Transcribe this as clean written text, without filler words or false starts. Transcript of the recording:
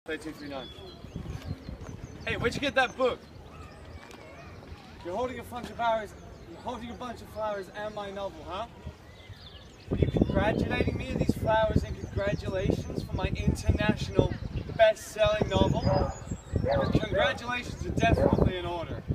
Play 239. Hey, where'd you get that book? You're holding a bunch of flowers. You're holding a bunch of flowers and my novel, huh? Are you congratulating me of these flowers and congratulations for my international best-selling novel? Congratulations are definitely in order.